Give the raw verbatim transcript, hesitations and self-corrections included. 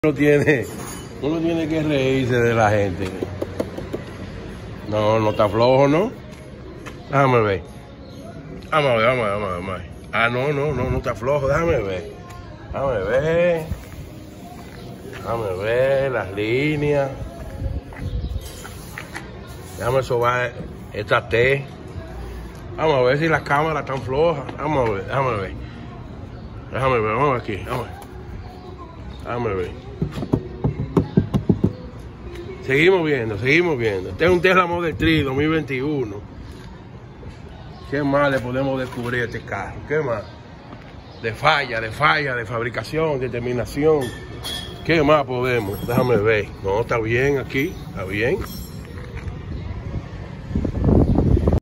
Uno tiene, uno tiene que reírse de la gente. No, no está flojo, ¿no? Déjame ver. Vamos a ver, vamos a ver, vamos a ver, vamos a ver. Ah, no, no, no, no está flojo. Déjame ver. Déjame ver. Déjame ver las líneas. Déjame sobar esta T. Vamos a ver si las cámaras están flojas. Vamos a ver, déjame ver. Déjame ver, vamos aquí, vamos a ver. Déjame ver. Seguimos viendo, seguimos viendo. Este es un Tesla Model tres dos mil veintiuno. ¿Qué más le podemos descubrir a este carro? ¿Qué más? De falla, de falla, de fabricación, de terminación. ¿Qué más podemos? Déjame ver. No, está bien aquí, está bien.